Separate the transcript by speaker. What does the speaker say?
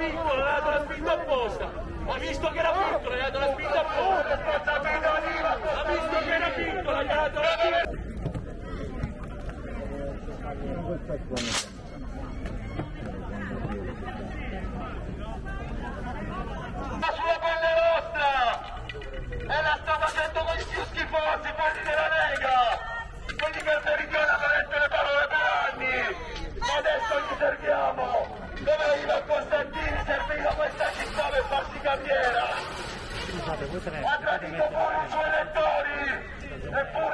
Speaker 1: piccola, le ha dato la spinta apposta. Ha visto che era piccola, gli ha dato la spinta apposta. Ha visto che era piccola, gli ha dato la spinta.
Speaker 2: Sulla pelle vostra! E la sta facendo con i più schifosi, quelli della Lega! Quelli che il Meridione hanno detto le parole per anni! Ma adesso gli serviamo! Dove arriva Costantini serviva questa città per farsi carriera! Ha tradito pure i suoi elettori! Eppure